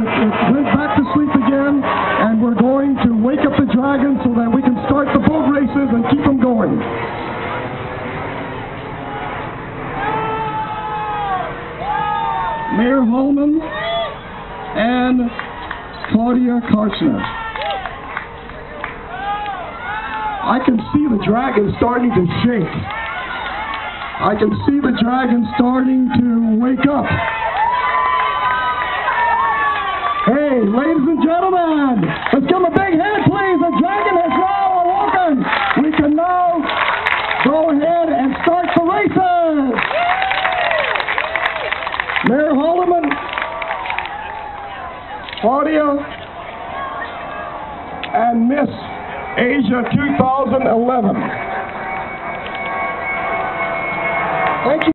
went back to sleep again, and we're going to wake up the dragons so that we can start the boat races and keep them going. Mayor Hallman and Claudia Karchner. I can see the dragons starting to shake. I can see the dragons starting to wake up. Hey, ladies and gentlemen, let's give them a big hand, please. The dragon has now awoken. We can now go ahead and start the races. Mayor Hallman, Claudia, and Miss Asia 2011. Thank you.